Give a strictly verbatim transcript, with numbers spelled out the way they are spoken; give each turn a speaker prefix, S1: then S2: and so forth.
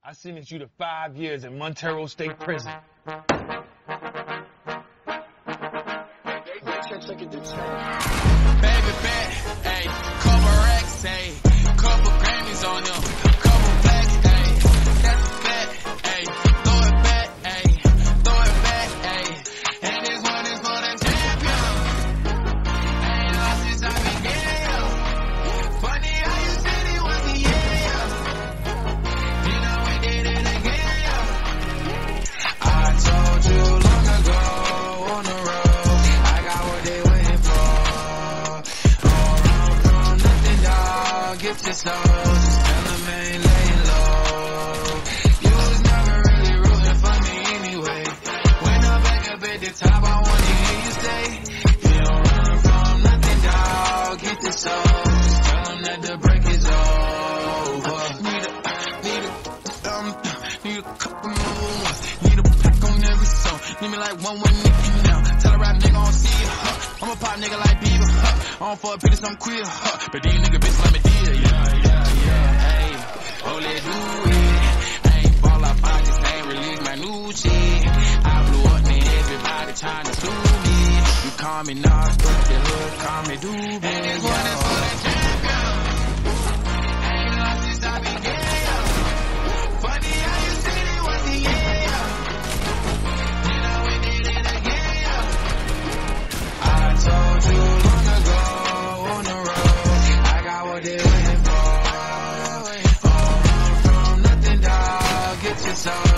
S1: I sentenced you to five years in Montero State Prison.
S2: Baby bet, ayy, couple racks, ayy, couple Grammys on them, couple black, ayy, that's a fact, ayy, throw it back, ayy, throw it back, ayy, and this one is for the champion. Ain't lost since I began. Funny how you said it was the yeah. You know we did it again. I told you long ago on the road, I got what they waiting for. Get your soul, just tell them I ain't laying low. You was never really rooting for me anyway. When I'm back up at the top, I wanna hear you say, you don't run from nothing, dog. Get your soul, just tell them that the break is over. Need a, need a, um, need a couple more ones. Need a pack on every song. Need me like one, one nigga now. Tell a rap nigga I don't see it, huh. I'm a pop nigga like Bieber, huh. I don't fuck Peter, so I'm queer, huh. But these nigga bitch let me deal, yeah, yeah, yeah, hey. Oh, let's do it. I ain't fall off, I just ain't release my new shit. I blew up, man, everybody trying to sue me. You call me Nas, but the hood call me Doobie. And this one is for the champion. Ain't lost since I began. Funny how you said it was the yeah. You know we did it again. I told you long ago on the road, I got what they waiting for. Oh, run from nothing, dog. Get your soul.